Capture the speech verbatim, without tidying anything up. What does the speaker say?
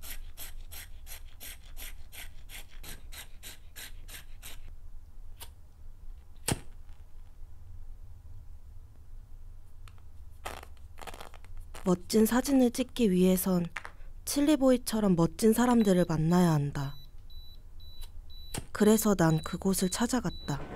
멋진 사진을 찍기 위해선 칠리보이처럼 멋진 사람들을 만나야 한다. 그래서 난 그곳을 찾아갔다.